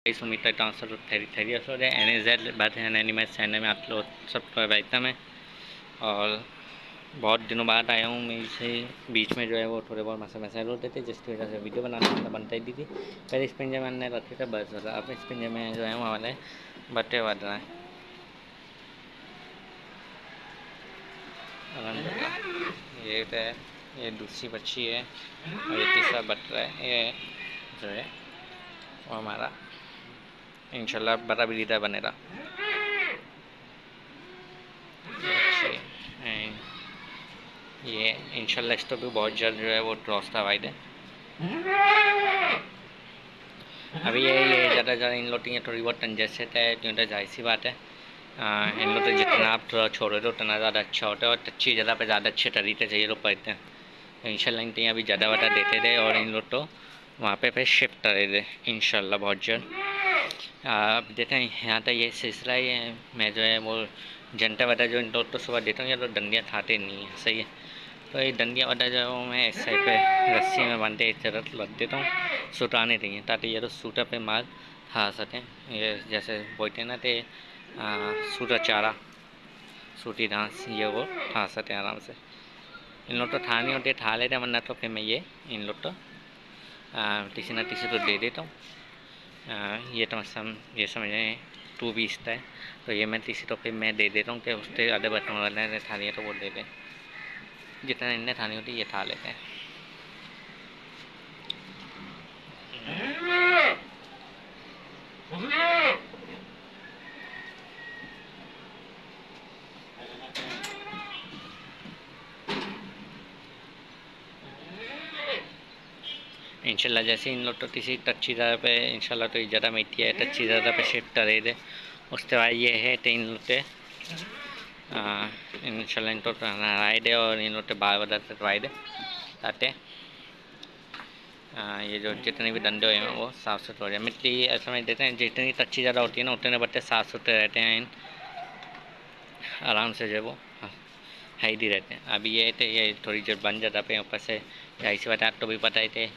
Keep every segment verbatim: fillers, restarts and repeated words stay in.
Sumita transfer theory theory असो दे N as बात है नैनी मैच सहने में आप लोग सब तो बैठता मैं और बहुत दिनों बाद आया हूँ मैं इसे बीच में जो है वो थोड़े बहुत मसाले मसाले होते थे जिसकी वजह से वीडियो बनाना था बनता ही थी पहले इस पिंजे में हमने रखे थे बस अब इस पिंजे में जो है वो हमारे बट्टे बढ़ रहे हैं। ये तो है, ये दूसरी बच्ची है और ये तीसरा बट रहा है। ये जो है वो हमारा इंशाल्लाह बड़ा ब्रीडर बनेगा। ये इंशाल्लाह इस तो भी बहुत जल्द जो है वो क्रॉस का वाइड है। अभी ये ये ज़्यादा ज़्यादा इन लोग थोड़ी बहुत कंजेस्टेड है क्योंकि जाहिर सी बात है आ, इन लोग तो जितना आप थोड़ा छोड़े तो उतना ज़्यादा अच्छा होता है और अच्छी जगह पे ज़्यादा अच्छे तरीके से ये लोग पढ़ते हैं। तो इंशाल्लाह इन अभी ज़्यादा वादा देते थे और इन लोग तो वहाँ पे फिर शिफ्ट करे थे इंशाल्लाह बहुत जल्द। अब देते हैं यहाँ तक ये सिलसिला ही है। मैं जो है वो जनता वादा जो इन लोग तो सुबह देता हूँ या तो डंडियाँ खाते नहीं है, सही है। तो ये डंडिया वादा जो है वो मैं इस साइड पे रस्सी में बांधे इस तरह रख देता हूँ सुटाने देंगे ताकि ये तो सूटर पे मार खा सकें। ये जैसे बोलते हैं ना ते सूटा चारा सूटी घास ये वो खा सकते हैं आराम से। इन लोग तो ठा नहीं होते ठा लेते वरना तो फिर मैं ये इन लोग तो किसी ना किसी तो दे देता हूँ। ये तो सम ये समझें टू बीस है तो ये मैं किसी तो फिर मैं दे देता हूँ कि उसके आधे बर्तन वाले ठा लिया तो वो दे दें। जितना इन्हें थानी होती है ये ठा लेते हैं। इंशाल्लाह जैसे इन लोग तो किसी अच्छी जगह पे इंशाल्लाह तो ज़्यादा मिट्टी है अच्छी जगह पे शिफ्ट करे दे उसके बाद ये है तो इन लोग के इंशाल्लाह इन तो राइड है और इन लोग के बार बार राइड है ताकि ये जो जितने भी डंडे हैं वो साफ़ सुथरे हो जाए। मिट्टी ऐसा में देते हैं जितनी अच्छी ज़्यादा होती है ना उतने बट्टे साफ़ सुथरे रहते हैं इन आराम से जो वो हेल्दी रहते हैं। अभी ये थे ये थोड़ी देर बन जाता पे ऊपर से ऐसी बात आपको भी पता ही थे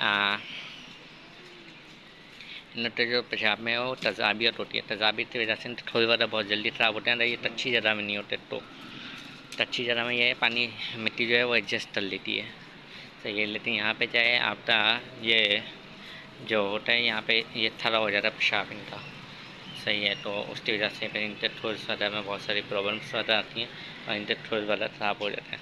इन जो पेशाब में वो तजाबियत होती है तजाबियत की वजह से थोड़ी ज़्यादा बहुत जल्दी ख़राब होते हैं। ये अच्छी जगह में नहीं होते तो अच्छी जगह में ये पानी मिट्टी जो है वो एडजस्ट कर लेती है सही है। लेकिन यहाँ पे चाहे आपका ये जो होता है यहाँ पे ये थरा हो जाता है पेशाब इनका सही है। तो उसकी वजह से फिर इनके थोड़ी ज़्यादा में बहुत सारी प्रॉब्लम्स ज़्यादा आती हैं और इनके थोड़ी ज़्यादा ख़राब हो जाते हैं।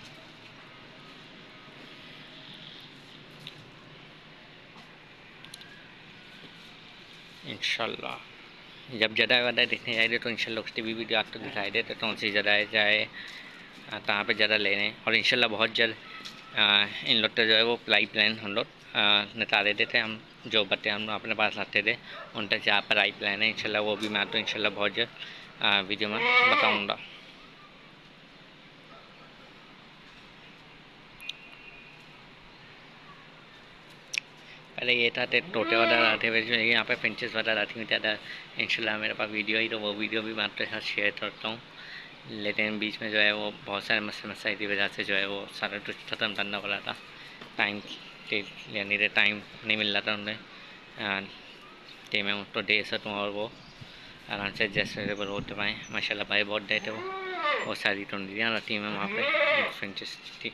इंशाल्लाह जब ज़्यादा वादा दिखने जाएगी तो इंशाल्लाह उसकी भी वीडियो आपको दिखाई देते कौन सी ज़्यादा जाए कहाँ पे ज़्यादा ले रहे हैं। और इंशाल्लाह बहुत जल्द इन लोग का जो है वो पाइप लाइन हम लोग निकाले देते हम जो बच्चे हम अपने पास आते थे उन तक जहाँ पर पाइप लाइन है इंशाल्लाह वो भी मैं तो इंशाल्लाह बहुत जल्द वीडियो में बताऊँगा। पहले ये था टोटे वाला रहते हुए जो यहाँ पे फिंचेस वाला रहती हुई ज़्यादा इंशाल्लाह मेरे पास वीडियो ही तो वो वीडियो भी मैं आपके साथ शेयर करता हूँ। लेकिन बीच में जो है वो बहुत सारे मसले मसाइल की वजह से जो है वो सारा कुछ ख़त्म करना पड़ा था टाइम के यानी कि टाइम नहीं मिल रहा था उन्हें कि मैं उनको दे सकूँ और वो आराम से जैसे होते पाएँ। माशाल्लाह भाई बहुत डे थे वो वो सारी टुंडियाँ रहती हैं वहाँ पे फिंचेस ठीक।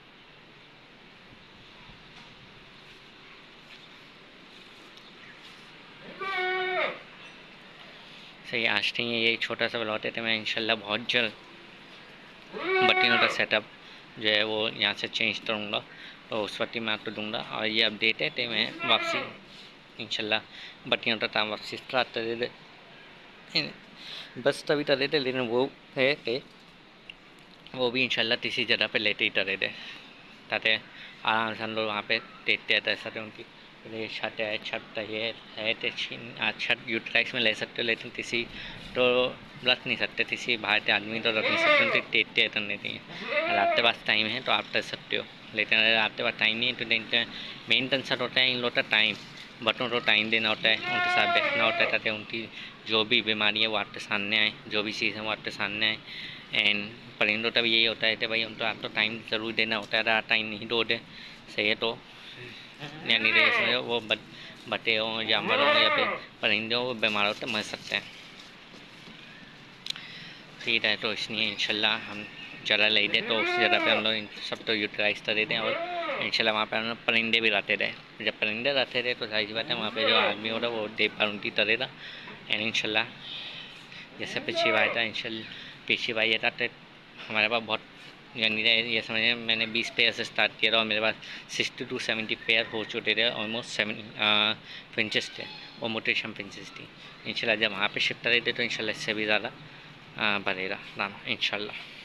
सही आज थी ये छोटा सा ब्लॉग थे मैं इंशाल्लाह बहुत जल्द बत्तियों का सेटअप जो है वो यहाँ से चेंज करूँगा तो उस वक्त मैं आपको दूँगा। और ये अपडेट है तो मैं वापसी इंशाल्लाह बत्तियों का काम वापसी स्टार्ट कर दे बस तभी कर देते लेकिन वो है कि वो भी इंशाल्लाह किसी जगह पे लेते ही करे दे ताकि आराम से हम लोग वहाँ पे देखते रहते ऐसा उनकी ये छत है छत ये है तो छत यूटिलाइज में ले सकते हो लेकिन किसी तो रख नहीं सकते किसी बाहर के आदमी तो रख नहीं सकते उनकी देखते करने चाहिए। अगर आपके पास टाइम है तो आप कर सकते हो लेकिन अगर आपके पास टाइम नहीं है तो मेन कंसर्ट होता है इन लोग का टाइम बटों को टाइम देना होता है उनके साथ बैठना होता है ताकि उनकी जो भी बीमारी है वो आपके सामने आए जो भी चीज़ है वो आपके सामने आए। एंड परिंदों का भी यही होता है कि भाई उनको आपको टाइम ज़रूर देना होता है। अगर आप टाइम नहीं दोगे सही है तो यानी वो बटे हों, जानवर हों या फिर परिंदे हों, वो बीमार होते मर सकते हैं। ठीक है, तो इसलिए इंशाल्लाह हम जगह ले दे तो उस जगह पे हम लोग सब तो यूटिलाइज कर दें, और इंशाल्लाह वहाँ पे हम लोग परिंदे भी रहते रहे। जब परिंदे रहते रहे तो जाहिर सी बात है वहाँ पे जो आदमी हो रहा वो देखभाल उनकी करेगा। एंड इंशाल्लाह जैसे पिछली बार था, इंशाल्लाह पिछली बार ये था तो हमारे पास बहुत, यानी ये समझिए मैंने बीस पेयर से स्टार्ट किया था और मेरे पास सिक्सटी टू सेवेंटी पेयर हो चुके थे, ऑलमोस्ट सेवन फिंचेस थे और मोटेशन फिंचेस थी। इंशाल्लाह जब वहाँ पे शिफ्ट करे थे तो इंशाल्लाह इससे भी ज़्यादा बढ़ेगा नाम इंशाल्लाह।